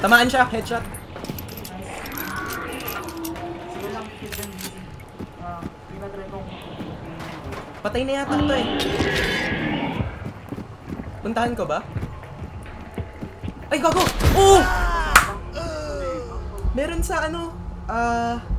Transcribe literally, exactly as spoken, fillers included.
Tamaan siya, headshot. Patay na yata to eh. Puntahan ko ba? Ay, gago! Oh! Meron sa ano, ah... Uh,